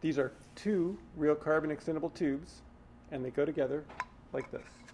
These are two real carbon extendable tubes, and they go together like this.